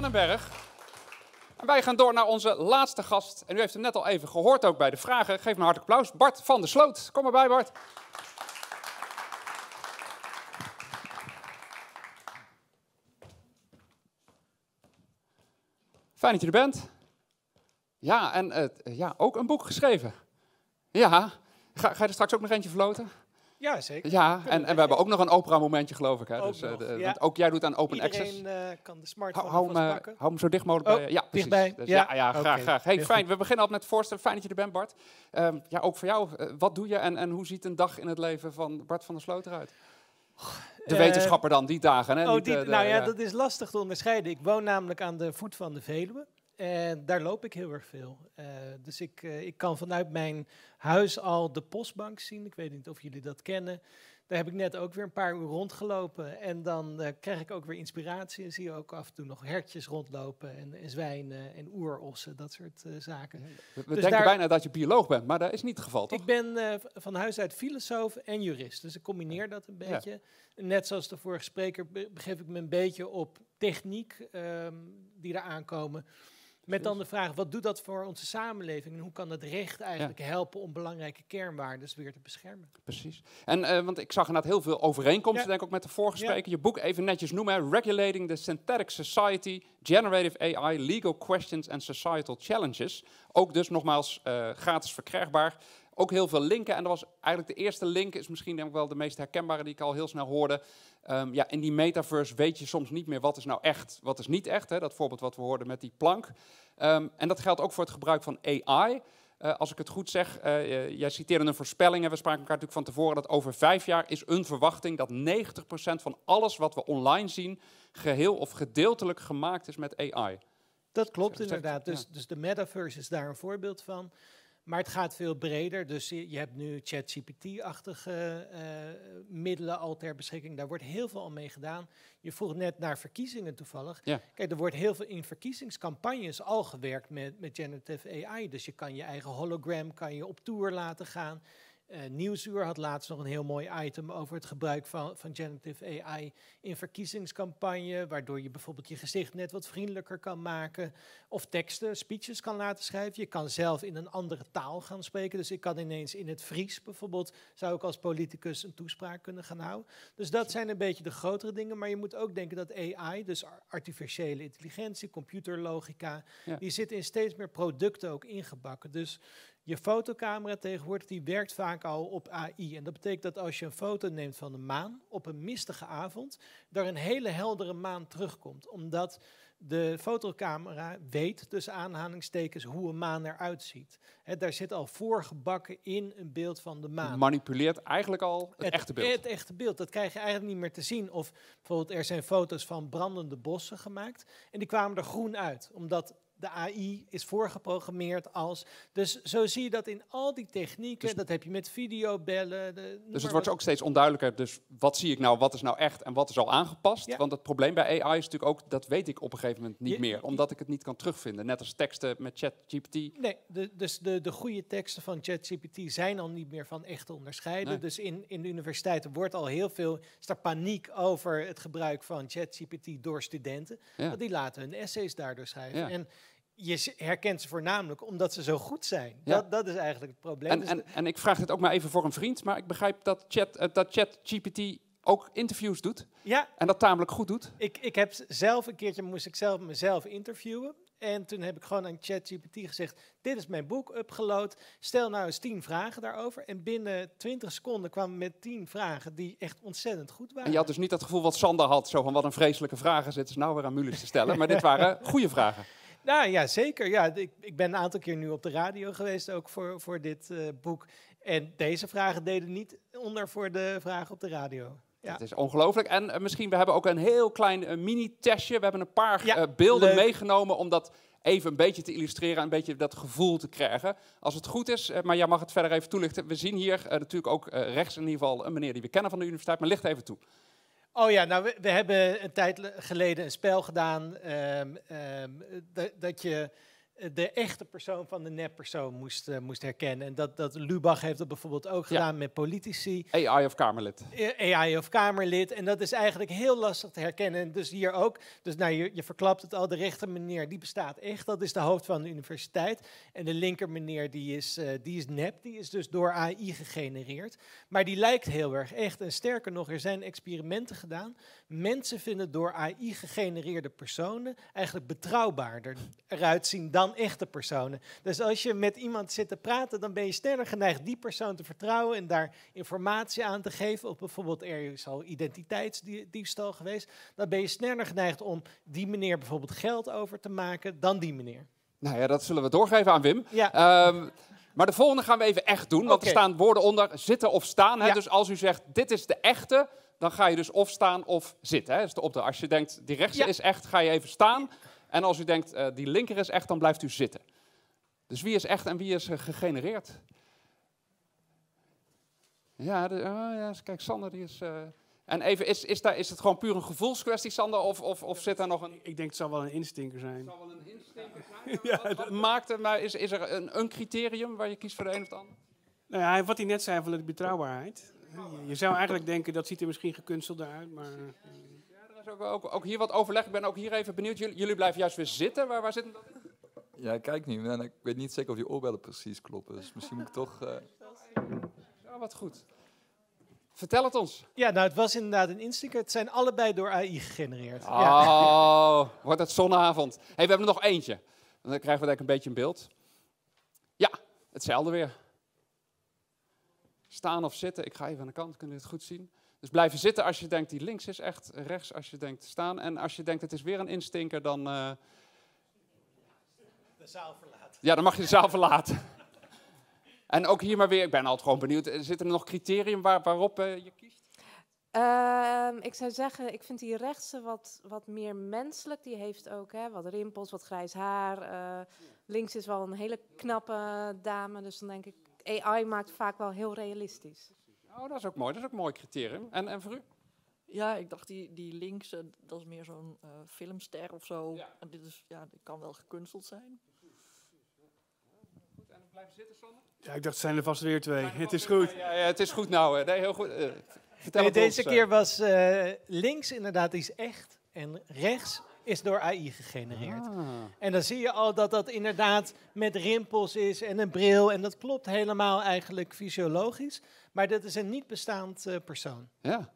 den Berg. En wij gaan door naar onze laatste gast. En u heeft hem net al even gehoord ook bij de vragen. Geef een hartelijk applaus. Bart van der Sloot. Kom erbij, Bart. Fijn dat je er bent. Ja, en ook een boek geschreven. Ja, ga je er straks ook nog eentje verloten? Ja, zeker. Ja, en we hebben ook nog een Opera-momentje, geloof ik. Hè? Ook nog, ja. Want ook jij doet aan Open Access. Iedereen kan de smartphone Hou vastpakken. hem zo dicht mogelijk bij je. Ja, precies. dichtbij. Dus Ja. ja, graag, Oké, graag. Hey, heel fijn. goed. We beginnen al met het voorstellen. Fijn dat je er bent, Bart. Ja, ook voor jou. Wat doe je en hoe ziet een dag in het leven van Bart van der Sloot eruit? De wetenschapper dan, die dagen. Hè? Niet, Dat is lastig te onderscheiden. Ik woon namelijk aan de voet van de Veluwe. En daar loop ik heel erg veel. Dus ik kan vanuit mijn huis al de postbank zien. Ik weet niet of jullie dat kennen. Daar heb ik net ook weer een paar uur rondgelopen. En dan krijg ik ook weer inspiratie. En zie je ook af en toe nog hertjes rondlopen. En zwijnen en oerossen, dat soort zaken. We denken bijna dat je bioloog bent, maar dat is niet het geval, toch? Ik ben van huis uit filosoof en jurist. Dus ik combineer dat een beetje. Ja. Net zoals de vorige spreker begeef ik me een beetje op techniek die er aankomen. Met dan de vraag, wat doet dat voor onze samenleving? En hoe kan het recht eigenlijk helpen om belangrijke kernwaarden weer te beschermen? Precies. En want ik zag inderdaad heel veel overeenkomsten, denk ik ook met de vorige spreker. Je boek even netjes noemen, hè? Regulating the Synthetic Society, Generative AI, Legal Questions and Societal Challenges. Ook dus nogmaals gratis verkrijgbaar. Ook heel veel linken. En dat was eigenlijk de eerste link, is misschien denk ik wel de meest herkenbare die ik al heel snel hoorde. In die metaverse weet je soms niet meer wat is nou echt, wat is niet echt. Hè? Dat voorbeeld wat we hoorden met die plank. En dat geldt ook voor het gebruik van AI. Als ik het goed zeg, jij citeerde een voorspelling. En we spraken elkaar natuurlijk van tevoren dat over 5 jaar is een verwachting dat 90% van alles wat we online zien geheel of gedeeltelijk gemaakt is met AI. Dat klopt inderdaad. Dus de metaverse is daar een voorbeeld van. Maar het gaat veel breder, dus je hebt nu ChatGPT-achtige middelen al ter beschikking. Daar wordt heel veel al mee gedaan. Je vroeg net naar verkiezingen toevallig. Ja. Kijk, er wordt heel veel in verkiezingscampagnes al gewerkt met generative AI. Dus je kan je eigen hologram op tour laten gaan. Nieuwsuur had laatst nog een heel mooi item over het gebruik van generative AI in verkiezingscampagne, waardoor je bijvoorbeeld je gezicht net wat vriendelijker kan maken, of teksten, speeches kan laten schrijven. Je kan zelf in een andere taal gaan spreken, dus ik kan ineens in het Fries bijvoorbeeld, zou ik als politicus een toespraak kunnen gaan houden. Dus dat zijn een beetje de grotere dingen, maar je moet ook denken dat AI, dus artificiële intelligentie, computerlogica, die zit in steeds meer producten ook ingebakken. Dus je fotocamera tegenwoordig, die werkt vaak al op AI. En dat betekent dat als je een foto neemt van de maan op een mistige avond, daar een hele heldere maan terugkomt. Omdat de fotocamera weet, tussen aanhalingstekens, hoe een maan eruit ziet. Daar zit al voorgebakken in een beeld van de maan. Je manipuleert eigenlijk al het echte beeld. Het echte beeld, dat krijg je eigenlijk niet meer te zien. Of bijvoorbeeld er zijn foto's van brandende bossen gemaakt en die kwamen er groen uit, omdat de AI is voorgeprogrammeerd als. Dus zo zie je dat in al die technieken. Dus dat heb je met videobellen. Dus het wordt ook steeds onduidelijker. Dus wat zie ik nou, wat is nou echt en wat is al aangepast? Ja. Want het probleem bij AI is natuurlijk ook, dat weet ik op een gegeven moment niet meer. Omdat ik het niet kan terugvinden. Net als teksten met ChatGPT. Nee, dus de goede teksten van ChatGPT zijn al niet meer van echt te onderscheiden. Nee. Dus in de universiteiten wordt al heel veel, is er paniek over het gebruik van ChatGPT door studenten. Ja. Want die laten hun essays daardoor schrijven. Ja. En je herkent ze voornamelijk omdat ze zo goed zijn. Ja. Dat is eigenlijk het probleem. En ik vraag dit ook maar even voor een vriend, maar ik begrijp dat ChatGPT ook interviews doet. Ja. En dat tamelijk goed doet. Ik heb zelf een keertje, moest ik zelf mezelf interviewen. En toen heb ik gewoon aan ChatGPT gezegd, dit is mijn boek, upgeload. Stel nou eens 10 vragen daarover. En binnen 20 seconden kwamen met 10 vragen die echt ontzettend goed waren. En je had dus niet dat gevoel wat Sander had, zo van wat een vreselijke vragen zitten ze nou weer aan Mulisch te stellen. Maar dit waren goede vragen. Nou ja, zeker. Ja, ik ben een aantal keer nu op de radio geweest, ook voor dit boek. En deze vragen deden niet onder voor de vragen op de radio. Ja. Het is ongelooflijk. En misschien, we hebben ook een heel klein mini-testje. We hebben een paar beelden meegenomen om dat even een beetje te illustreren, een beetje dat gevoel te krijgen. Als het goed is, maar jij mag het verder even toelichten. We zien hier natuurlijk ook rechts in ieder geval een meneer die we kennen van de universiteit, maar licht even toe. Oh ja, nou we hebben een tijd geleden een spel gedaan dat je de echte persoon van de neppersoon moest herkennen. En dat Lubach heeft dat bijvoorbeeld ook gedaan met politici. AI of Kamerlid. AI of Kamerlid. En dat is eigenlijk heel lastig te herkennen. En dus hier ook. Dus nou, je verklapt het al, de rechter meneer, die bestaat echt. Dat is de hoofd van de universiteit. En de linker meneer, die is nep. Die is dus door AI gegenereerd. Maar die lijkt heel erg echt. En sterker nog, er zijn experimenten gedaan. Mensen vinden door AI gegenereerde personen eigenlijk betrouwbaarder eruit zien dan echte personen. Dus als je met iemand zit te praten, dan ben je sneller geneigd die persoon te vertrouwen en daar informatie aan te geven. Of bijvoorbeeld er is al identiteitsdiefstal geweest. Dan ben je sneller geneigd om die meneer bijvoorbeeld geld over te maken dan die meneer. Nou ja, dat zullen we doorgeven aan Wim. Ja. Maar de volgende gaan we even echt doen, want er staan woorden onder zitten of staan. Hè? Ja. Dus als u zegt, dit is de echte, dan ga je dus of staan of zitten. Hè? Dat is de opdracht. Als je denkt, die rechtse is echt, ga je even staan. En als u denkt, die linker is echt, dan blijft u zitten. Dus wie is echt en wie is gegenereerd? Ja, kijk, Sander die is... En even, is het gewoon puur een gevoelskwestie, Sander? Of zit daar nog een... Ik denk het zal wel een instinker zijn. Het zal wel een instinker zijn? Wat maakt het, maar is er een criterium waar je kiest voor de een of de ander? Nou ja, wat hij net zei van de betrouwbaarheid. Je zou eigenlijk denken, dat ziet er misschien gekunsteld uit, maar... Er is ook hier wat overleg. Ik ben ook hier even benieuwd. Jullie blijven juist weer zitten. Waar zitten dat in? Ja, kijk nu. En ik weet niet zeker of die oorbellen precies kloppen. Dus misschien moet ik toch... Ja, wat goed. Vertel het ons. Ja, nou, het was inderdaad een instinker. Het zijn allebei door AI gegenereerd. Wordt het zonneavond. Hey, we hebben er nog eentje. Dan krijgen we denk ik een beetje een beeld. Ja, hetzelfde weer. Staan of zitten. Ik ga even aan de kant. Kunnen jullie het goed zien? Dus blijven zitten als je denkt die links is echt, rechts als je denkt staan. En als je denkt het is weer een instinker, dan... De zaal verlaten. Ja, dan mag je de zaal verlaten. En ook hier maar weer, ik ben altijd gewoon benieuwd, zit er nog criterium waarop je kiest? Ik zou zeggen, ik vind die rechtse wat meer menselijk. Die heeft ook wat rimpels, wat grijs haar. Links is wel een hele knappe dame, dus dan denk ik, AI maakt vaak wel heel realistisch. Oh, dat is ook mooi. Dat is ook een mooi criterium. En voor u? Ja, ik dacht die links, dat is meer zo'n filmster of zo. Ja. En dit kan wel gekunsteld zijn. Goed, en blijven zitten, Sander? Ja, ik dacht, het zijn er vast weer twee. Het is goed. Ja, het is goed nou. Nee, heel goed. Deze keer was links inderdaad iets echt en rechts is door AI gegenereerd. En dan zie je al dat dat inderdaad met rimpels is en een bril. En dat klopt helemaal eigenlijk fysiologisch. Maar dat is een niet bestaand persoon. Ja.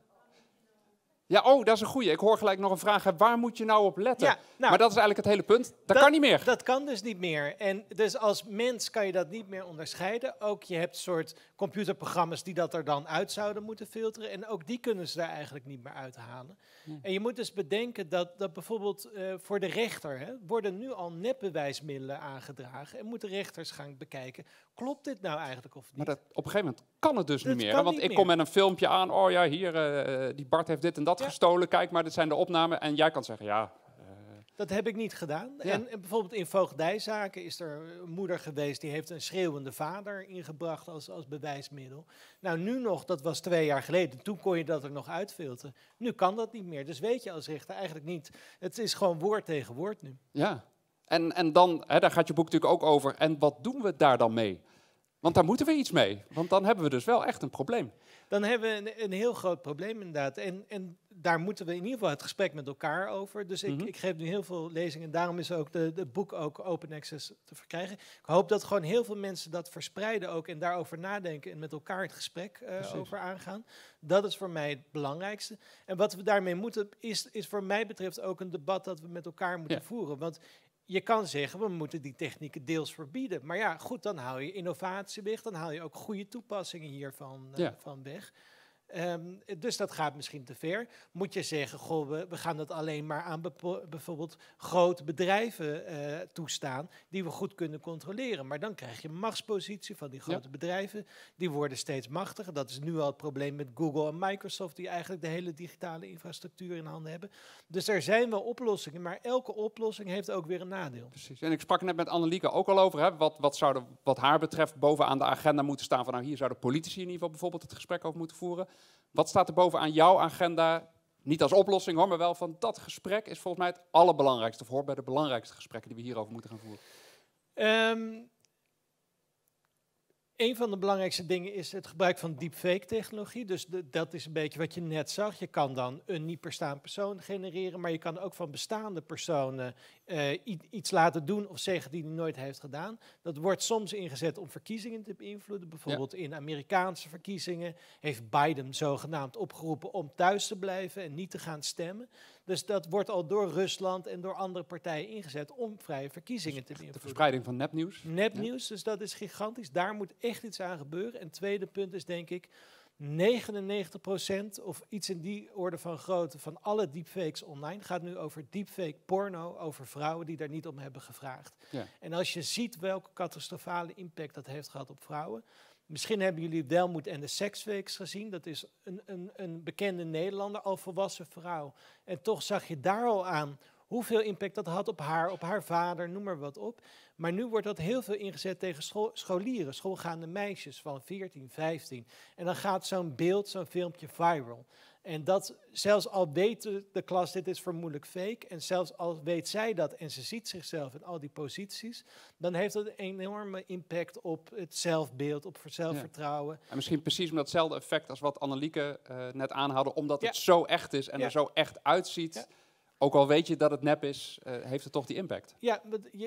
Ja, dat is een goeie. Ik hoor gelijk nog een vraag. Waar moet je nou op letten? Ja, nou, maar dat is eigenlijk het hele punt. Dat kan niet meer. Dat kan dus niet meer. En dus als mens kan je dat niet meer onderscheiden. Ook je hebt soort computerprogramma's die dat er dan uit zouden moeten filteren. En ook die kunnen ze daar eigenlijk niet meer uithalen. En je moet dus bedenken dat bijvoorbeeld voor de rechter worden nu al nepbewijsmiddelen aangedragen. En moeten rechters gaan bekijken, klopt dit nou eigenlijk of niet? Maar op een gegeven moment kan het dus niet meer. Want ik kom met een filmpje aan. Oh ja, hier, die Bart heeft dit en dat gestolen. Kijk maar, dit zijn de opnamen. En jij kan zeggen, dat heb ik niet gedaan. Ja. En bijvoorbeeld in voogdijzaken is er een moeder geweest die heeft een schreeuwende vader ingebracht als bewijsmiddel. Nou, nu nog, dat was 2 jaar geleden, toen kon je dat er nog uitfilteren. Nu kan dat niet meer. Dus weet je als rechter eigenlijk niet. Het is gewoon woord tegen woord nu. Ja, en dan, daar gaat je boek natuurlijk ook over. En wat doen we daar dan mee? Want daar moeten we iets mee. Want dan hebben we dus wel echt een probleem. Dan hebben we een heel groot probleem inderdaad. En daar moeten we in ieder geval het gesprek met elkaar over. Dus ik geef nu heel veel lezingen. Daarom is ook het boek ook open access te verkrijgen. Ik hoop dat gewoon heel veel mensen dat verspreiden ook. En daarover nadenken en met elkaar het gesprek over aangaan. Dat is voor mij het belangrijkste. En wat we daarmee moeten is voor mij betreft ook een debat dat we met elkaar moeten voeren. Want je kan zeggen, we moeten die technieken deels verbieden. Maar ja, goed, dan haal je innovatie weg. Dan haal je ook goede toepassingen hiervan van weg. Dus dat gaat misschien te ver. Moet je zeggen, we gaan dat alleen maar aan bijvoorbeeld grote bedrijven toestaan die we goed kunnen controleren. Maar dan krijg je een machtspositie van die grote bedrijven. Die worden steeds machtiger. Dat is nu al het probleem met Google en Microsoft, die eigenlijk de hele digitale infrastructuur in handen hebben. Dus er zijn wel oplossingen, maar elke oplossing heeft ook weer een nadeel. Precies. En ik sprak net met Annelieke ook al over, wat haar betreft bovenaan de agenda moeten staan van, nou, hier zouden politici in ieder geval bijvoorbeeld het gesprek over moeten voeren. Wat staat er bovenaan jouw agenda? Niet als oplossing hoor, maar wel van dat gesprek is volgens mij het allerbelangrijkste. Of hoort bij de belangrijkste gesprekken die we hierover moeten gaan voeren. Een van de belangrijkste dingen is het gebruik van deepfake-technologie. Dus dat is een beetje wat je net zag. Je kan dan een niet bestaand persoon genereren, maar je kan ook van bestaande personen iets laten doen of zeggen die hij nooit heeft gedaan. Dat wordt soms ingezet om verkiezingen te beïnvloeden. Bijvoorbeeld in Amerikaanse verkiezingen heeft Biden zogenaamd opgeroepen om thuis te blijven en niet te gaan stemmen. Dus dat wordt al door Rusland en door andere partijen ingezet om vrije verkiezingen te beïnvloeden. De verspreiding van nepnieuws. Nepnieuws, dus dat is gigantisch. Daar moet echt iets aan gebeuren. En het tweede punt is denk ik, 99% of iets in die orde van grootte van alle deepfakes online gaat nu over deepfake porno, over vrouwen die daar niet om hebben gevraagd. Ja. En als je ziet welke catastrofale impact dat heeft gehad op vrouwen. Misschien hebben jullie Welmoed en de Seksfakes gezien. Dat is een bekende Nederlander, al volwassen vrouw. En toch zag je daar al aan hoeveel impact dat had op haar vader, noem maar wat op. Maar nu wordt dat heel veel ingezet tegen scholieren, schoolgaande meisjes van 14, 15. En dan gaat zo'n beeld, zo'n filmpje viral. En dat, zelfs al weet de klas, dit is vermoedelijk fake, en zelfs al weet zij dat en ze ziet zichzelf in al die posities, dan heeft dat een enorme impact op het zelfbeeld, op zelfvertrouwen. Ja. En misschien precies met datzelfde effect als wat Annelieke net aanhaalde, omdat het zo echt is en er zo echt uitziet. Ja. Ook al weet je dat het nep is, heeft het toch die impact. Ja,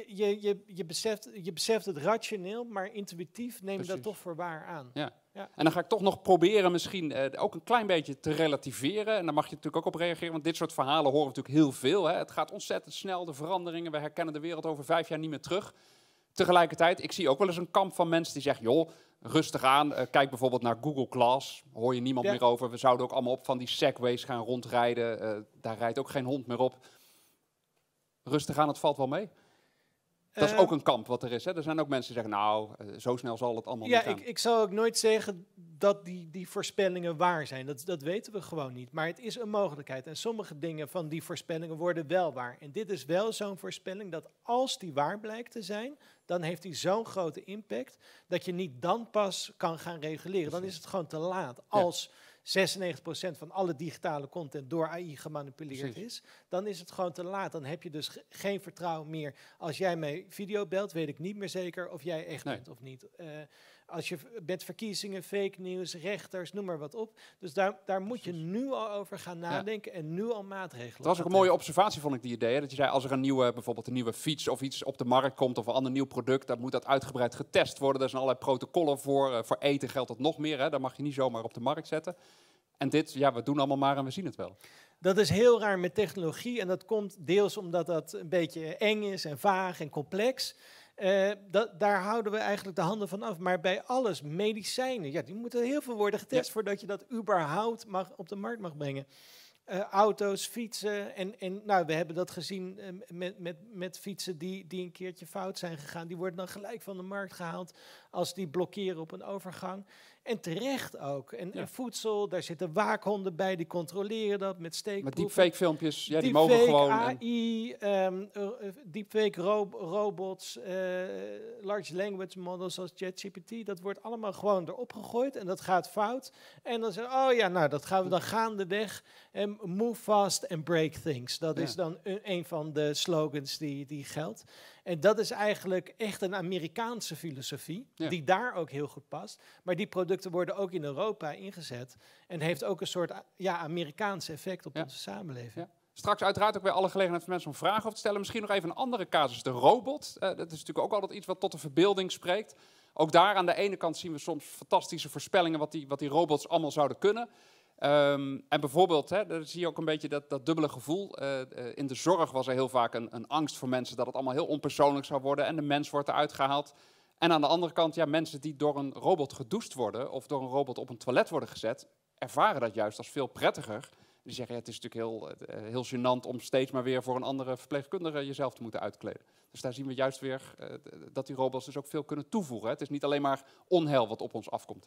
je beseft het rationeel, maar intuïtief neem je dat toch voor waar aan. Ja. Ja. En dan ga ik toch nog proberen misschien ook een klein beetje te relativeren. En daar mag je natuurlijk ook op reageren, want dit soort verhalen horen we natuurlijk heel veel. Hè. Het gaat ontzettend snel, de veranderingen. We herkennen de wereld over 5 jaar niet meer terug. Tegelijkertijd, ik zie ook wel eens een kamp van mensen die zeggen, joh, rustig aan. Kijk bijvoorbeeld naar Google Glass. Hoor je niemand meer over. We zouden ook allemaal op van die segways gaan rondrijden. Daar rijdt ook geen hond meer op. Rustig aan, het valt wel mee. Dat is ook een kamp wat er is. Hè? Er zijn ook mensen die zeggen, nou, zo snel zal het allemaal niet gaan. Ik zal ook nooit zeggen dat die voorspellingen waar zijn. Dat weten we gewoon niet. Maar het is een mogelijkheid. En sommige dingen van die voorspellingen worden wel waar. En dit is wel zo'n voorspelling dat als die waar blijkt te zijn, dan heeft die zo'n grote impact dat je niet dan pas kan gaan reguleren. Dan is het gewoon te laat. Als 96% van alle digitale content door AI gemanipuleerd is, dan is het gewoon te laat. Dan heb je dus geen vertrouwen meer. Als jij mij video belt, weet ik niet meer zeker of jij echt bent of niet. Als je met verkiezingen, fake nieuws, rechters, noem maar wat op. Dus daar moet je nu al over gaan nadenken en nu al maatregelen. Dat was ook een mooie observatie, vond ik, die idee. Dat je zei, als er bijvoorbeeld een nieuwe fiets of iets op de markt komt of een ander nieuw product, dan moet dat uitgebreid getest worden. Daar zijn allerlei protocollen voor. Voor eten geldt dat nog meer. Hè. Daar mag je niet zomaar op de markt zetten. En dit, we doen allemaal maar en we zien het wel. Dat is heel raar met technologie en dat komt deels omdat dat een beetje eng is en vaag en complex. Daar houden we eigenlijk de handen van af. Maar bij alles, medicijnen, die moeten heel veel worden getest voordat je dat überhaupt op de markt mag brengen. Auto's, fietsen en we hebben dat gezien met fietsen die een keertje fout zijn gegaan. Die worden dan gelijk van de markt gehaald als die blokkeren op een overgang. En terecht ook. En voedsel, daar zitten waakhonden bij, die controleren dat met steekproeven. Met deepfake filmpjes, die mogen gewoon. AI, deepfake robots, large language models zoals ChatGPT, dat wordt allemaal gewoon erop gegooid en dat gaat fout. En dan zeggen dat gaan we dan gaandeweg. Move fast and break things. Dat is dan een van de slogans die geldt. En dat is eigenlijk echt een Amerikaanse filosofie, die daar ook heel goed past. Maar die producten worden ook in Europa ingezet en heeft ook een soort Amerikaanse effect op onze samenleving. Ja. Straks uiteraard ook weer alle gelegenheid voor mensen om vragen over te stellen. Misschien nog even een andere casus, de robot. Dat is natuurlijk ook altijd iets wat tot de verbeelding spreekt. Ook daar aan de ene kant zien we soms fantastische voorspellingen wat die robots allemaal zouden kunnen. En bijvoorbeeld, daar zie je ook een beetje dat dubbele gevoel. In de zorg was er heel vaak een angst voor mensen dat het allemaal heel onpersoonlijk zou worden en de mens wordt eruit gehaald. En aan de andere kant, mensen die door een robot gedoucht worden of door een robot op een toilet worden gezet, ervaren dat juist als veel prettiger. Die zeggen, het is natuurlijk heel gênant om steeds maar weer voor een andere verpleegkundige jezelf te moeten uitkleden. Dus daar zien we juist weer dat die robots dus ook veel kunnen toevoegen. Het is niet alleen maar onheil wat op ons afkomt.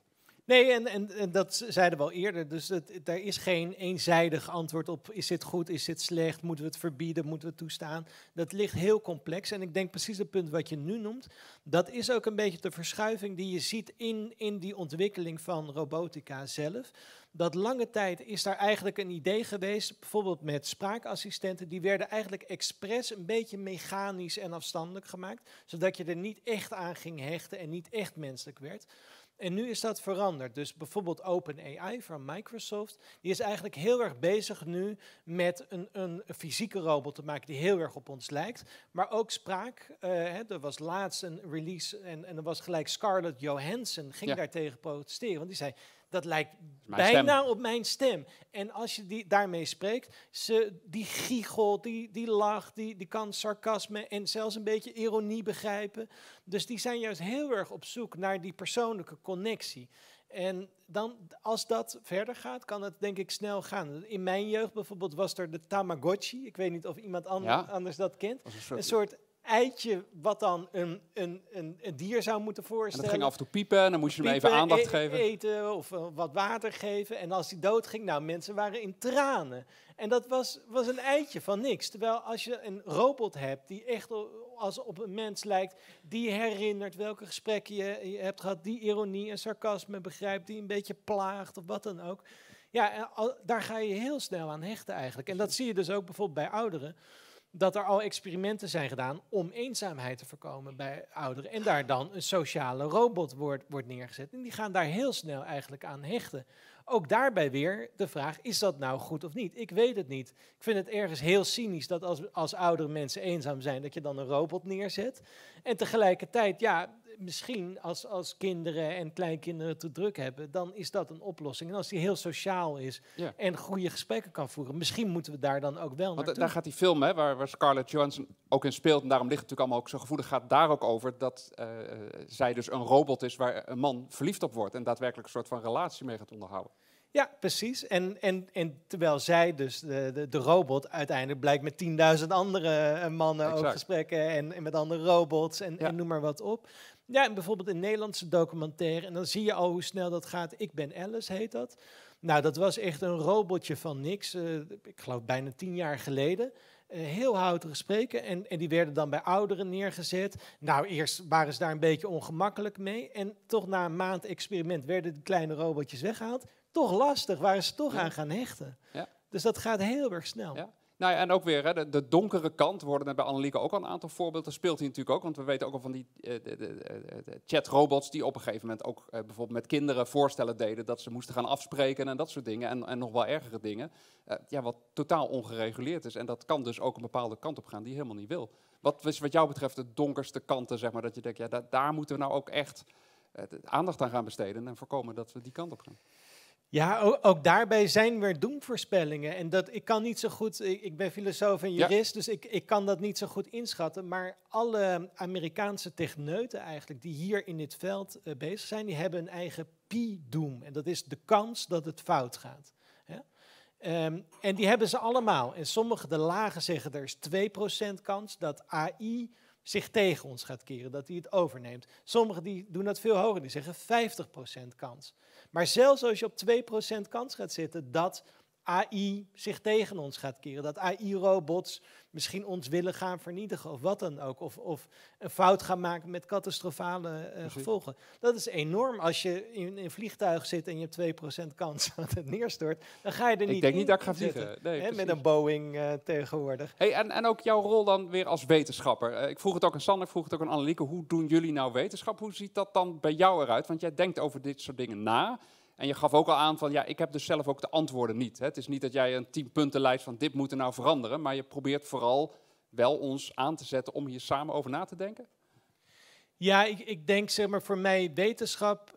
Nee, en dat zeiden we al eerder. Dus daar is geen eenzijdig antwoord op. Is dit goed, is dit slecht? Moeten we het verbieden, moeten we het toestaan? Dat ligt heel complex. En ik denk precies het punt wat je nu noemt. Dat is ook een beetje de verschuiving die je ziet in die ontwikkeling van robotica zelf. Dat lange tijd is daar eigenlijk een idee geweest, bijvoorbeeld met spraakassistenten, die werden eigenlijk expres een beetje mechanisch en afstandelijk gemaakt, zodat je er niet echt aan ging hechten en niet echt menselijk werd. En nu is dat veranderd. Dus bijvoorbeeld OpenAI van Microsoft, die is eigenlijk heel erg bezig nu met een fysieke robot te maken die heel erg op ons lijkt. Maar ook spraak. Er was laatst een release en er was gelijk Scarlett Johansson ging daartegen protesteren. Want die zei, dat lijkt bijna op mijn stem. En als je daarmee spreekt, die giechelt, die lacht, die kan sarcasme en zelfs een beetje ironie begrijpen. Dus die zijn juist heel erg op zoek naar die persoonlijke connectie. En dan, als dat verder gaat, kan het denk ik snel gaan. In mijn jeugd bijvoorbeeld was er de Tamagotchi. Ik weet niet of iemand anders dat kent. Een soort eitje wat dan een dier zou moeten voorstellen. En dat ging af en toe piepen en dan moest je hem even aandacht geven. Eten of wat water geven. En als hij doodging, nou, mensen waren in tranen. En dat was een eitje van niks. Terwijl als je een robot hebt die echt als op een mens lijkt, die herinnert welke gesprekken je hebt gehad, die ironie en sarcasme begrijpt, die een beetje plaagt of wat dan ook. Ja, daar ga je heel snel aan hechten eigenlijk. En dat zie je dus ook bijvoorbeeld bij ouderen. Dat er al experimenten zijn gedaan om eenzaamheid te voorkomen bij ouderen. En daar dan een sociale robot wordt neergezet. En die gaan daar heel snel eigenlijk aan hechten. Ook daarbij weer de vraag, is dat nou goed of niet? Ik weet het niet. Ik vind het ergens heel cynisch dat als oudere mensen eenzaam zijn, dat je dan een robot neerzet. En tegelijkertijd, ja, misschien als kinderen en kleinkinderen te druk hebben, dan is dat een oplossing. En als die heel sociaal is en goede gesprekken kan voeren, misschien moeten we daar dan ook wel naartoe. Daar gaat die film, hè, waar Scarlett Johansson ook in speelt, en daarom ligt het natuurlijk allemaal ook zo gevoelig, gaat daar ook over dat zij dus een robot is waar een man verliefd op wordt en daadwerkelijk een soort van relatie mee gaat onderhouden. Ja, precies. En terwijl zij dus, de robot, uiteindelijk blijkt met 10.000 andere mannen ook gesprekken en met andere robots en noem maar wat op. Ja, en bijvoorbeeld een Nederlandse documentaire, en dan zie je al hoe snel dat gaat. Ik ben Alice, heet dat. Nou, dat was echt een robotje van niks, ik geloof bijna 10 jaar geleden. Heel houterig spreken en die werden dan bij ouderen neergezet. Nou, eerst waren ze daar een beetje ongemakkelijk mee en toch na een maand experiment werden die kleine robotjes weggehaald. Toch lastig, waren ze toch aan gaan hechten. Ja. Dus dat gaat heel erg snel. Ja. Nou ja, en ook weer hè, de donkere kant, worden er bij Annelieke ook al een aantal voorbeelden, speelt hij natuurlijk ook. Want we weten ook al van die de chatrobots die op een gegeven moment ook bijvoorbeeld met kinderen voorstellen deden dat ze moesten gaan afspreken en dat soort dingen. En nog wel ergere dingen. Wat totaal ongereguleerd is. En dat kan dus ook een bepaalde kant op gaan die je helemaal niet wil. Wat is wat jou betreft de donkerste kanten, zeg maar, dat je denkt, ja, daar moeten we nou ook echt aandacht aan gaan besteden en voorkomen dat we die kant op gaan. Ja, ook daarbij zijn weer doemvoorspellingen. En ik kan niet zo goed, ik ben filosoof en jurist, dus ik kan dat niet zo goed inschatten. Maar alle Amerikaanse techneuten eigenlijk, die hier in dit veld bezig zijn, die hebben een eigen P-doom. En dat is de kans dat het fout gaat. Ja? En die hebben ze allemaal. En sommige, de lage, zeggen er is 2% kans dat AI zich tegen ons gaat keren, dat hij het overneemt. Sommigen die doen dat veel hoger, die zeggen 50% kans. Maar zelfs als je op 2% kans gaat zitten dat AI zich tegen ons gaat keren, dat AI-robots misschien ons willen gaan vernietigen of wat dan ook, of een fout gaan maken met catastrofale gevolgen. Dat is enorm. Als je in een vliegtuig zit en je hebt 2% kans dat het neerstort, dan ga je er niet in. Ik denk niet dat ik ga vliegen. Nee, met een Boeing tegenwoordig. Hey, en ook jouw rol dan weer als wetenschapper. Ik vroeg het ook aan Sander, ik vroeg het ook aan Annelieke. Hoe doen jullie nou wetenschap? Hoe ziet dat dan bij jou eruit? Want jij denkt over dit soort dingen na. En je gaf ook al aan van, ja, ik heb dus zelf ook de antwoorden niet. Hè. Het is niet dat jij een 10-puntenlijst van dit moet er nou veranderen, maar je probeert vooral wel ons aan te zetten om hier samen over na te denken. Ja, ik denk, zeg maar, voor mij wetenschap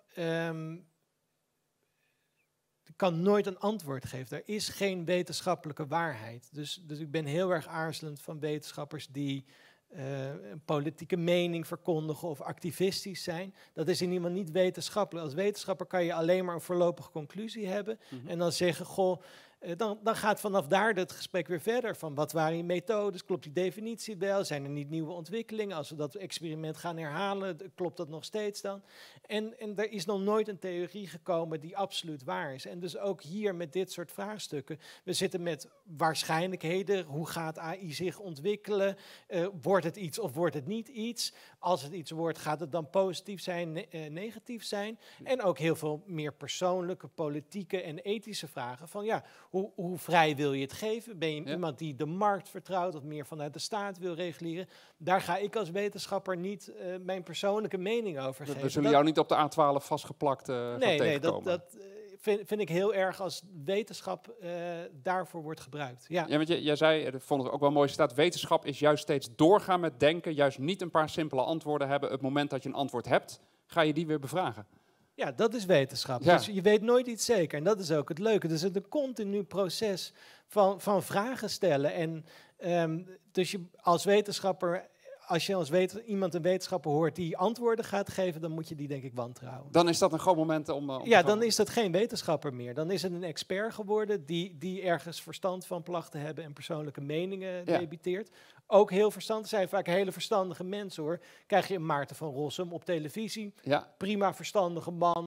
kan nooit een antwoord geven. Er is geen wetenschappelijke waarheid. Dus ik ben heel erg aarzelend van wetenschappers die een politieke mening verkondigen of activistisch zijn. Dat is in ieder geval niet wetenschappelijk. Als wetenschapper kan je alleen maar een voorlopige conclusie hebben en dan zeggen, goh, Dan gaat vanaf daar het gesprek weer verder. Van wat waren je methodes? Klopt die definitie wel? Zijn er niet nieuwe ontwikkelingen? Als we dat experiment gaan herhalen, klopt dat nog steeds dan? En er is nog nooit een theorie gekomen die absoluut waar is. En dus ook hier met dit soort vraagstukken. We zitten met waarschijnlijkheden. Hoe gaat AI zich ontwikkelen? Wordt het iets of wordt het niet iets? Als het iets wordt, gaat het dan positief zijn, negatief zijn? En ook heel veel meer persoonlijke, politieke en ethische vragen. Van ja, hoe vrij wil je het geven? Ben je iemand die de markt vertrouwt of meer vanuit de staat wil reguleren? Daar ga ik als wetenschapper niet mijn persoonlijke mening over geven. We zullen jou niet op de A12 vastgeplakt gaan tegenkomen. Dat vind ik heel erg als wetenschap daarvoor wordt gebruikt. Ja, want jij zei, dat vond ik ook wel mooi staat, wetenschap is juist steeds doorgaan met denken, juist niet een paar simpele antwoorden hebben. Het moment dat je een antwoord hebt, ga je die weer bevragen. Ja, dat is wetenschap. Ja. Dus je weet nooit iets zeker. En dat is ook het leuke. Dus het is een continu proces van vragen stellen. En dus je als wetenschapper, als je iemand een wetenschapper hoort die antwoorden gaat geven, dan moet je die denk ik wantrouwen. Dan is dat een groot moment om dan is dat geen wetenschapper meer. Dan is het een expert geworden die ergens verstand van placht te hebben en persoonlijke meningen debiteert. Ook heel verstandig, zijn vaak hele verstandige mensen hoor. Krijg je een Maarten van Rossum op televisie. Ja. Prima verstandige man.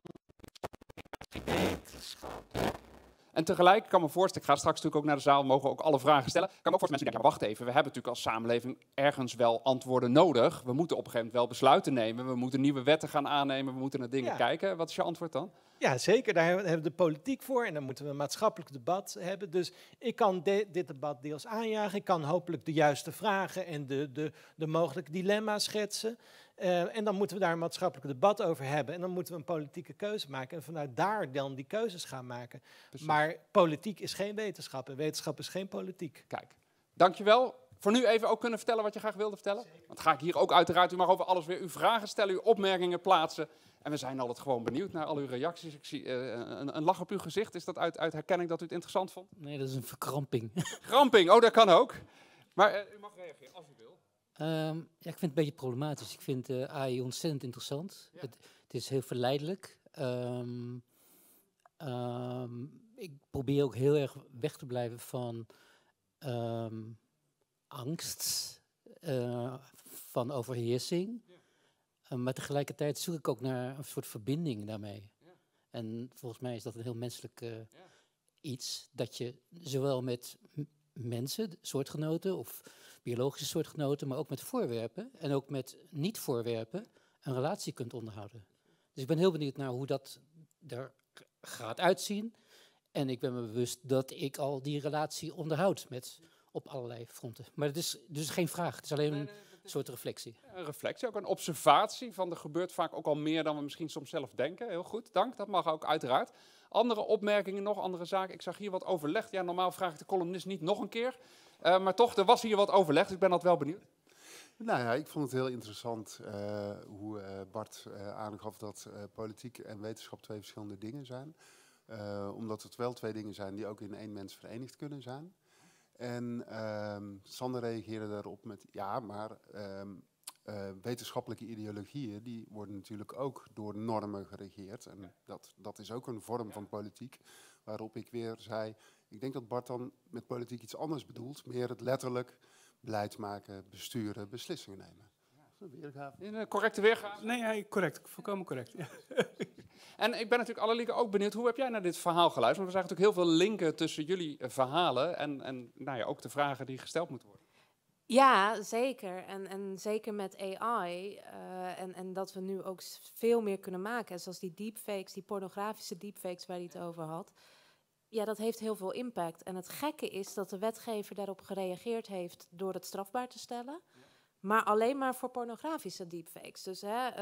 En tegelijk, ik kan me voorstellen, ik ga straks natuurlijk ook naar de zaal, mogen ook alle vragen stellen. Ik kan me ook voorstellen, mensen die denken, wacht even, we hebben natuurlijk als samenleving ergens wel antwoorden nodig. We moeten op een gegeven moment wel besluiten nemen. We moeten nieuwe wetten gaan aannemen, we moeten naar dingen kijken. Wat is je antwoord dan? Ja, zeker. Daar hebben we de politiek voor en dan moeten we een maatschappelijk debat hebben. Dus ik kan dit debat deels aanjagen. Ik kan hopelijk de juiste vragen en de mogelijke dilemma's schetsen. En dan moeten we daar een maatschappelijk debat over hebben. En dan moeten we een politieke keuze maken. En vanuit daar dan die keuzes gaan maken. Precies. Maar politiek is geen wetenschap. En wetenschap is geen politiek. Kijk, dankjewel. Voor nu even ook kunnen vertellen wat je graag wilde vertellen. Zeker. Want ga ik hier ook uiteraard. U mag over alles weer uw vragen stellen, uw opmerkingen plaatsen. En we zijn altijd gewoon benieuwd naar al uw reacties. Ik zie een lach op uw gezicht. Is dat uit herkenning dat u het interessant vond? Nee, dat is een verkramping. Kramping, oh dat kan ook. Maar u mag reageren als u wil. Ik vind het een beetje problematisch. Ik vind AI ontzettend interessant. Ja. Het is heel verleidelijk. Ik probeer ook heel erg weg te blijven van angst, van overheersing. Ja. Maar tegelijkertijd zoek ik ook naar een soort verbinding daarmee. Ja. En volgens mij is dat een heel menselijk iets. Dat je zowel met mensen, soortgenoten of biologische soortgenoten, maar ook met voorwerpen en ook met niet-voorwerpen een relatie kunt onderhouden. Dus ik ben heel benieuwd naar hoe dat er gaat uitzien. En ik ben me bewust dat ik al die relatie onderhoud op allerlei fronten. Maar het is dus geen vraag, het is alleen een soort reflectie. Een reflectie, ook een observatie van er gebeurt vaak ook al meer dan we misschien soms zelf denken. Heel goed, dank, dat mag ook uiteraard. Andere opmerkingen nog, andere zaken. Ik zag hier wat overlegd. Ja, normaal vraag ik de columnist niet nog een keer. Maar toch, er was hier wat overleg, dus ik ben dat wel benieuwd. Nou ja, ik vond het heel interessant hoe Bart aangaf dat politiek en wetenschap twee verschillende dingen zijn. Omdat het wel twee dingen zijn die ook in één mens verenigd kunnen zijn. En Sander reageerde daarop met, ja, maar wetenschappelijke ideologieën die worden natuurlijk ook door normen geregeerd. En dat is ook een vorm van politiek, waarop ik weer zei, ik denk dat Bart dan met politiek iets anders bedoelt. Meer het letterlijk beleid maken, besturen, beslissingen nemen. In een correcte weergave? Nee, correct. Volkomen correct. Ja. En ik ben natuurlijk allerlieke ook benieuwd, hoe heb jij naar dit verhaal geluisterd? Want we zagen natuurlijk heel veel linken tussen jullie verhalen en nou ja, ook de vragen die gesteld moeten worden. Ja, zeker. En zeker met AI. En dat we nu ook veel meer kunnen maken. Zoals die deepfakes, die pornografische deepfakes waar hij het over had. Ja, dat heeft heel veel impact. En het gekke is dat de wetgever daarop gereageerd heeft door het strafbaar te stellen. Ja. Maar alleen maar voor pornografische deepfakes. Dus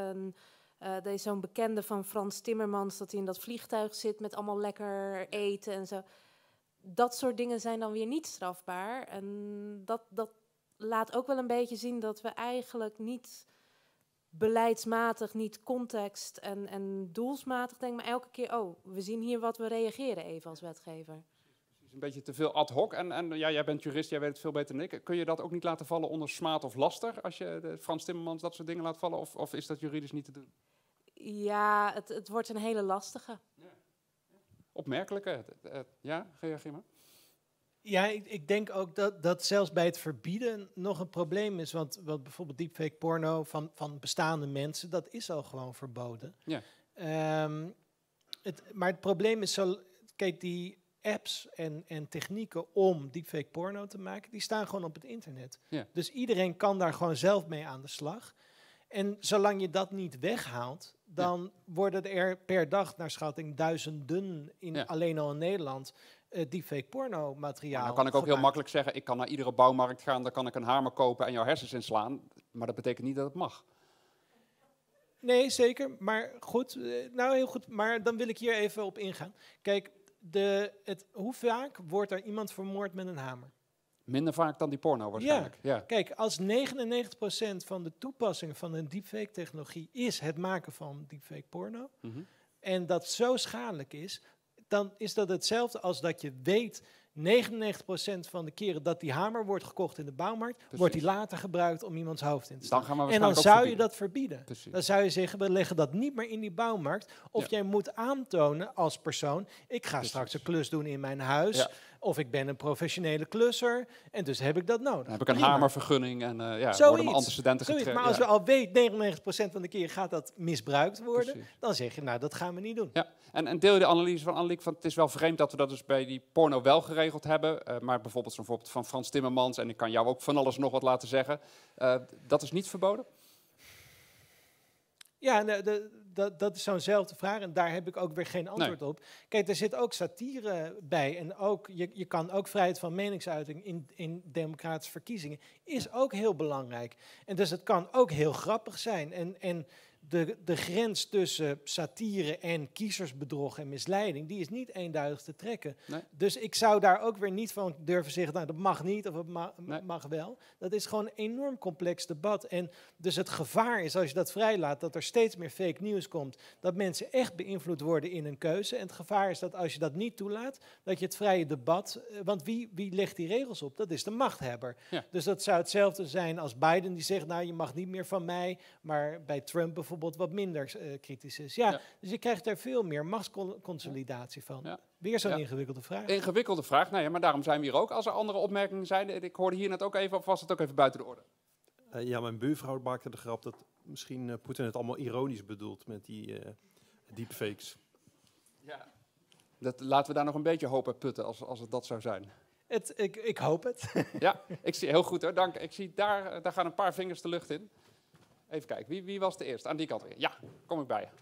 er is zo'n bekende van Frans Timmermans dat hij in dat vliegtuig zit met allemaal lekker eten en zo. Dat soort dingen zijn dan weer niet strafbaar. En dat laat ook wel een beetje zien dat we eigenlijk niet beleidsmatig, niet context en doelsmatig denken, maar elke keer, we zien hier wat, we reageren even als wetgever. Een beetje te veel ad hoc. En ja, jij bent jurist, jij weet het veel beter dan ik. Kun je dat ook niet laten vallen onder smaad of laster, als je Frans Timmermans dat soort dingen laat vallen? Of is dat juridisch niet te doen? Ja, het wordt een hele lastige. Ja. opmerkelijke. Ja, Gima? Ja, ik denk ook dat zelfs bij het verbieden nog een probleem is. Want bijvoorbeeld deepfake porno van bestaande mensen, dat is al gewoon verboden. Ja. Maar het probleem is zo... Kijk, die apps en technieken om deepfake porno te maken, die staan gewoon op het internet. Ja. Dus iedereen kan daar gewoon zelf mee aan de slag. En zolang je dat niet weghaalt, dan worden er per dag naar schatting duizenden alleen al in Nederland deepfake porno materiaal. Nou kan ik ook gemaakt. heel makkelijk zeggen, ik kan naar iedere bouwmarkt gaan, daar kan ik een hamer kopen en jouw hersens inslaan. Maar dat betekent niet dat het mag. Nee, zeker. Maar goed, nou heel goed. Maar dan wil ik hier even op ingaan. Kijk, hoe vaak wordt er iemand vermoord met een hamer? Minder vaak dan die porno waarschijnlijk. Ja. Kijk, als 99% van de toepassingen van een deepfake technologie is het maken van deepfake porno, en dat zo schadelijk is, dan is dat hetzelfde als dat je weet 99% van de keren dat die hamer wordt gekocht in de bouwmarkt, wordt die later gebruikt om iemands hoofd in te slaan. En dan zou je dat verbieden. Precies. Dan zou je zeggen, we leggen dat niet meer in die bouwmarkt. Of jij moet aantonen als persoon, ik ga straks een klus doen in mijn huis. Ja. Of ik ben een professionele klusser. En dus heb ik dat nodig. Dan heb ik een hamervergunning en worden mijn antecedenten getraind. Maar als we al weten, 99% van de keer gaat dat misbruikt worden. Precies. Dan zeg je, nou, dat gaan we niet doen. Ja. En deel je de analyse van Anneliek van het is wel vreemd dat we dat dus bij die porno wel geregeld hebben. Maar bijvoorbeeld zo'n voorbeeld van Frans Timmermans, en ik kan jou ook van alles nog wat laten zeggen. Dat is niet verboden? Ja, dat is zo'nzelfde vraag en daar heb ik ook weer geen antwoord op. Kijk, er zit ook satire bij en ook, je kan ook vrijheid van meningsuiting in democratische verkiezingen is ook heel belangrijk. En dus het kan ook heel grappig zijn en de grens tussen satire en kiezersbedrog en misleiding, die is niet eenduidig te trekken. Nee. Dus ik zou daar ook weer niet van durven zeggen, nou, dat mag niet of het mag wel. Dat is gewoon een enorm complex debat. En dus het gevaar is, als je dat vrijlaat, dat er steeds meer fake news komt, dat mensen echt beïnvloed worden in hun keuze. En het gevaar is dat als je dat niet toelaat, dat je het vrije debat, want wie legt die regels op? Dat is de machthebber. Ja. Dus dat zou hetzelfde zijn als Biden die zegt, nou, je mag niet meer van mij, maar bij Trump bijvoorbeeld wat minder kritisch is. Ja, dus je krijgt daar veel meer machtsconsolidatie van. Ja. Weer zo'n ingewikkelde vraag. Ingewikkelde vraag, nou ja, maar daarom zijn we hier ook. Als er andere opmerkingen zijn, ik hoorde hier net ook even, of was het ook even buiten de orde? Ja, mijn buurvrouw maakte de grap dat misschien Poetin het allemaal ironisch bedoelt met die deepfakes. Ja. Laten we daar nog een beetje hoop uit putten, als het dat zou zijn. Ik hoop het. Ja, ik zie heel goed hoor, dank. Ik zie daar gaan een paar vingers de lucht in. Even kijken, wie was de eerste? Aan die kant weer. Ja, kom ik bij je.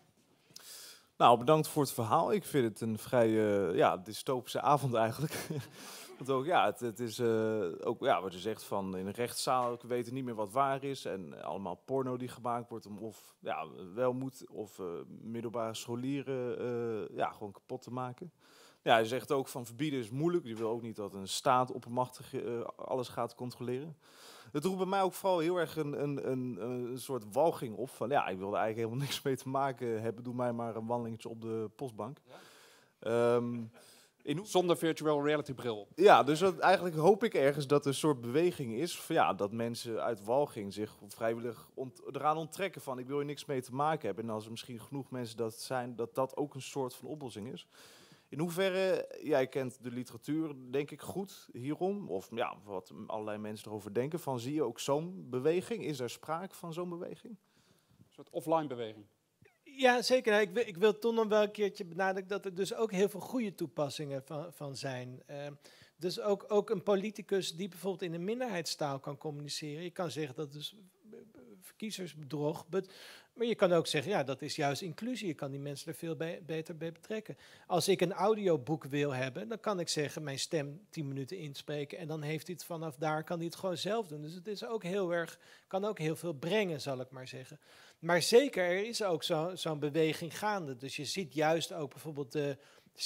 Nou, bedankt voor het verhaal. Ik vind het een vrij dystopische avond eigenlijk. Want ook, het is ook wat je zegt van in een rechtszaal, we weten niet meer wat waar is. En allemaal porno die gemaakt wordt om of welmoed of middelbare scholieren gewoon kapot te maken. Ja, hij zegt ook van verbieden is moeilijk. Je wil ook niet dat een staat oppermachtig alles gaat controleren. Het roept bij mij ook vooral heel erg een soort walging op. Van ik wilde eigenlijk helemaal niks mee te maken hebben. Doe mij maar een wandelingetje op de postbank. Ja. Zonder virtual reality bril. Ja, dus eigenlijk hoop ik ergens dat er een soort beweging is. Van, dat mensen uit walging zich vrijwillig eraan onttrekken van ik wil hier niks mee te maken hebben. En als er misschien genoeg mensen dat zijn, dat ook een soort van oplossing is. In hoeverre, jij kent de literatuur denk ik goed hierom, of wat allerlei mensen erover denken, van zie je ook zo'n beweging? Is er sprake van zo'n beweging? Een soort offline beweging. Ja, zeker. Ik wil toch nog wel een keertje benadrukken dat er dus ook heel veel goede toepassingen van zijn. Dus ook een politicus die bijvoorbeeld in een minderheidstaal kan communiceren. Je kan zeggen dat is verkiezersbedrog, maar je kan ook zeggen, dat is juist inclusie. Je kan die mensen er veel beter bij betrekken. Als ik een audioboek wil hebben, dan kan ik zeggen, mijn stem 10 minuten inspreken en dan heeft hij het vanaf daar, kan hij het gewoon zelf doen. Dus het is ook kan ook heel veel brengen, zal ik maar zeggen. Maar zeker, er is ook zo'n beweging gaande. Dus je ziet juist ook bijvoorbeeld de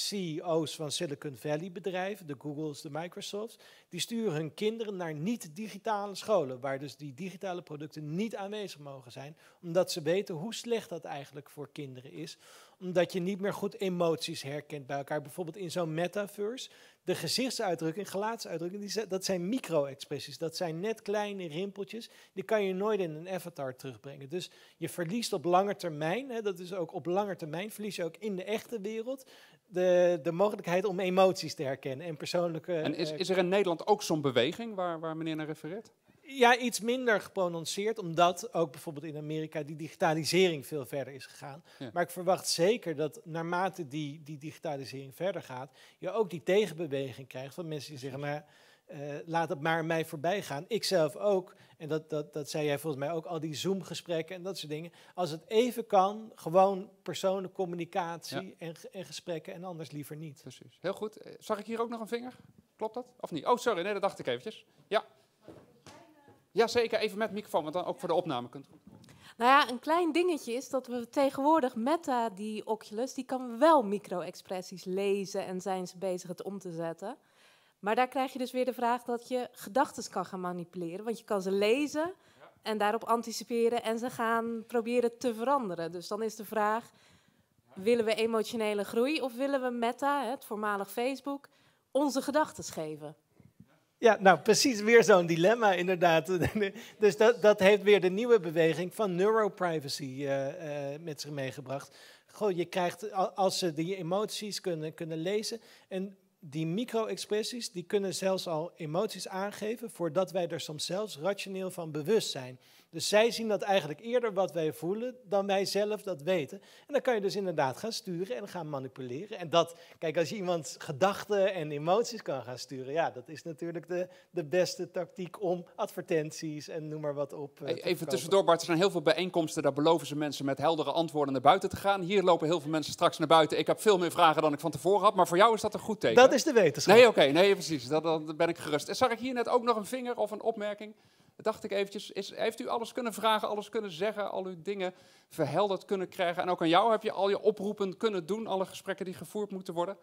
CEO's van Silicon Valley bedrijven, de Googles, de Microsofts, die sturen hun kinderen naar niet-digitale scholen, waar dus die digitale producten niet aanwezig mogen zijn, omdat ze weten hoe slecht dat eigenlijk voor kinderen is, omdat je niet meer goed emoties herkent bij elkaar. Bijvoorbeeld in zo'n metaverse, de gezichtsuitdrukking, gelaatsuitdrukking, dat zijn micro-expressies, dat zijn net kleine rimpeltjes, die kan je nooit in een avatar terugbrengen. Dus je verliest op lange termijn, dat is ook op lange termijn, verlies je ook in de echte wereld, de mogelijkheid om emoties te herkennen en persoonlijke... En is er in Nederland ook zo'n beweging waar meneer naar refereert? Ja, iets minder geprononceerd, omdat ook bijvoorbeeld in Amerika die digitalisering veel verder is gegaan. Ja. Maar ik verwacht zeker dat naarmate die digitalisering verder gaat, je ook die tegenbeweging krijgt van mensen die zeggen, nou, laat het maar mij voorbij gaan. Ik zelf ook, en dat zei jij volgens mij ook, al die Zoom-gesprekken en dat soort dingen. Als het even kan, gewoon persoonlijke communicatie en gesprekken en anders liever niet. Precies. Heel goed. Zag ik hier ook nog een vinger? Klopt dat? Of niet? Oh, sorry. Nee, dat dacht ik eventjes. Ja. Ja, zeker. Even met microfoon, want dan ook voor de opname kunt. Nou ja, een klein dingetje is dat we tegenwoordig Meta, die Oculus, die kan wel micro-expressies lezen en zijn ze bezig het om te zetten. Maar daar krijg je dus weer de vraag dat je gedachten kan gaan manipuleren. Want je kan ze lezen en daarop anticiperen en ze gaan proberen te veranderen. Dus dan is de vraag, willen we emotionele groei of willen we Meta, het voormalig Facebook, onze gedachten geven? Ja, nou precies weer zo'n dilemma inderdaad. Dus dat heeft weer de nieuwe beweging van neuroprivacy met zich meegebracht. Goh, je krijgt, als ze die emoties kunnen lezen en die micro-expressies, die kunnen zelfs al emoties aangeven voordat wij er soms zelfs rationeel van bewust zijn. Dus zij zien dat eigenlijk eerder wat wij voelen dan wij zelf dat weten. En dan kan je dus inderdaad gaan sturen en gaan manipuleren. En dat, kijk, als je iemands gedachten en emoties kan gaan sturen, ja, dat is natuurlijk de beste tactiek om advertenties en noem maar wat op. Even tussendoor, Bart, er zijn heel veel bijeenkomsten, daar beloven ze mensen met heldere antwoorden naar buiten te gaan. Hier lopen heel veel mensen straks naar buiten. Ik heb veel meer vragen dan ik van tevoren had, maar voor jou is dat een goed teken. Dat is de wetenschap. Nee, oké, nee, precies. Dan ben ik gerust. Zag ik hier net ook nog een vinger of een opmerking? Dacht ik eventjes, heeft u alles kunnen vragen, alles kunnen zeggen, al uw dingen verhelderd kunnen krijgen? En ook aan jou heb je al je oproepen kunnen doen, alle gesprekken die gevoerd moeten worden?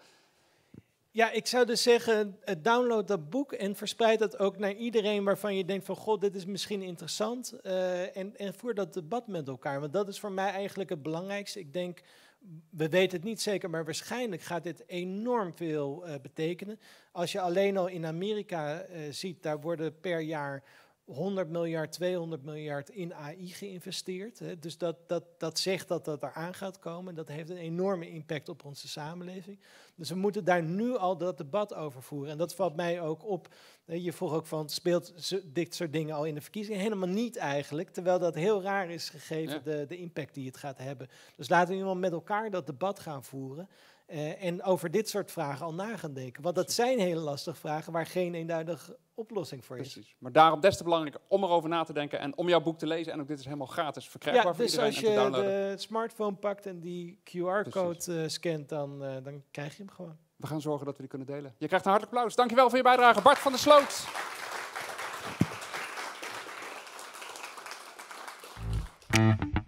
Ja, ik zou dus zeggen, download dat boek en verspreid dat ook naar iedereen waarvan je denkt van, god, dit is misschien interessant. En voer dat debat met elkaar, want dat is voor mij eigenlijk het belangrijkste. Ik denk, we weten het niet zeker, maar waarschijnlijk gaat dit enorm veel betekenen. Als je alleen al in Amerika ziet, daar worden per jaar 100 miljard, 200 miljard in AI geïnvesteerd. Hè. Dus dat zegt dat eraan gaat komen. Dat heeft een enorme impact op onze samenleving. Dus we moeten daar nu al dat debat over voeren. En dat valt mij ook op. Je vroeg ook van, speelt dit soort dingen al in de verkiezingen? Helemaal niet eigenlijk, terwijl dat heel raar is gegeven, de impact die het gaat hebben. Dus laten we nu met elkaar dat debat gaan voeren. En over dit soort vragen al na gaan denken. Want dat zijn hele lastige vragen waar geen eenduidige oplossing voor is. Precies. Maar daarom des te belangrijker om erover na te denken en om jouw boek te lezen. En ook dit is helemaal gratis verkrijgbaar voor iedereen. Dus als je de smartphone pakt en die QR-code scant, dan krijg je hem gewoon. We gaan zorgen dat we die kunnen delen. Je krijgt een hartelijk applaus. Dankjewel voor je bijdrage. Bart van der Sloot.